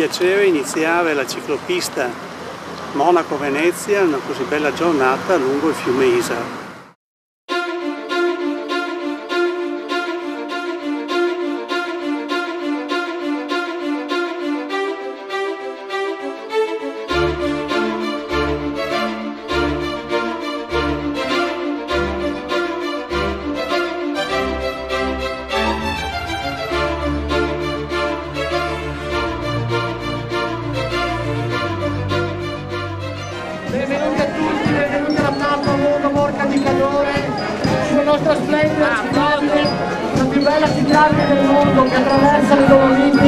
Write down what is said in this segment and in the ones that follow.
piacere iniziare la ciclopista Monaco-Venezia, una così bella giornata lungo il fiume Isar. Benvenuti a tutti, benvenuti alla tappa Mondo Morca di Cadore, sulla nostra splendida ciclabile, la più bella ciclabile del mondo che attraversa le Dolomiti.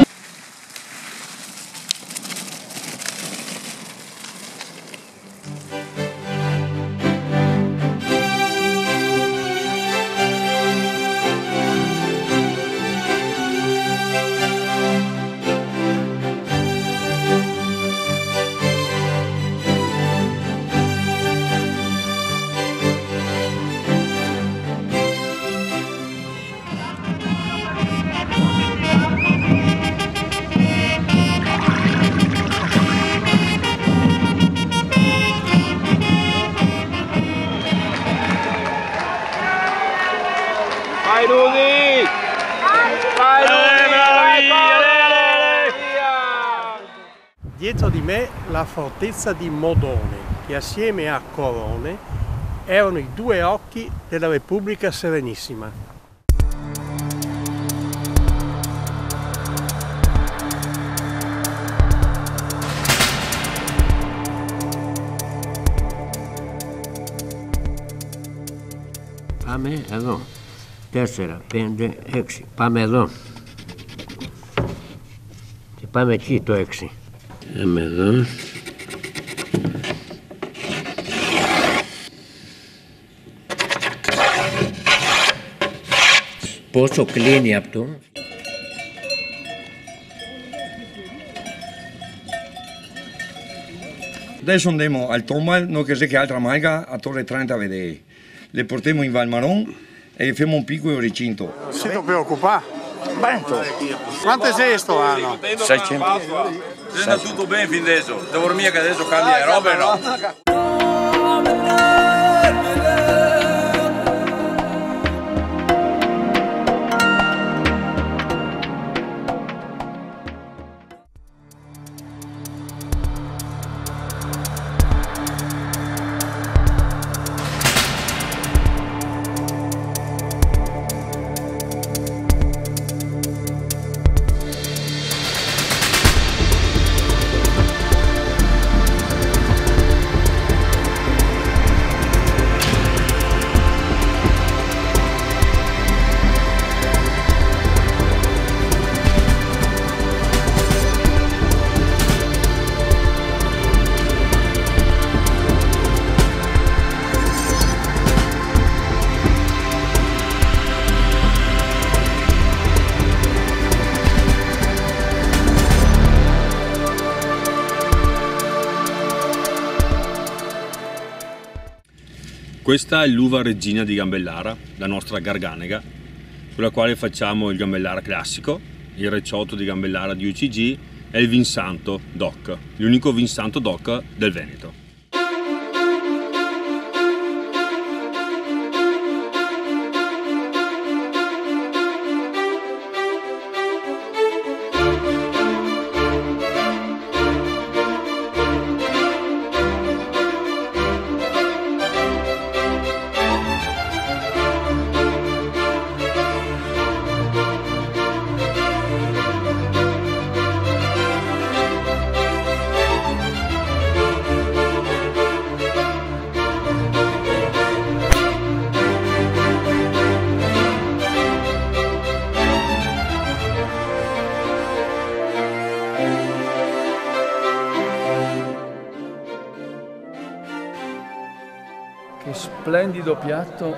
Vai Rudy! Vai Rudy! Dietro di me la fortezza di Modone, che assieme a Corone erano i due occhi della Repubblica Serenissima. Πάμε εδώ. 4, 5, 6. Πάμε εδώ. Και πάμε εκεί το 6. Πάμε εδώ. Πόσο κλείνει αυτό. Adesso andiamo al Tombal, noi che che altra maiga a Torre 30 a vedere. Le portiamo in Valmaron e facciamo un piccolo recinto. Non si può preoccupare. Quante sei sto anno? 600. È andato tutto bene fin adesso. Devo dormire che adesso cambia le robe, no? Questa è l'uva regina di Gambellara, la nostra Garganega, sulla quale facciamo il Gambellara classico, il recioto di Gambellara di UCG e il Vinsanto DOC, l'unico Vinsanto DOC del Veneto. Che splendido piatto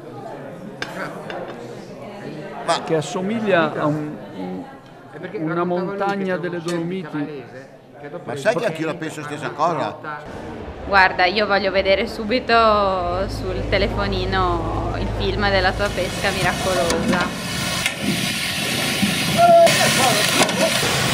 che assomiglia a una montagna delle Dolomiti. Ma sai che anch'io la penso la stessa cosa? Guarda, io voglio vedere subito sul telefonino il film della tua pesca miracolosa.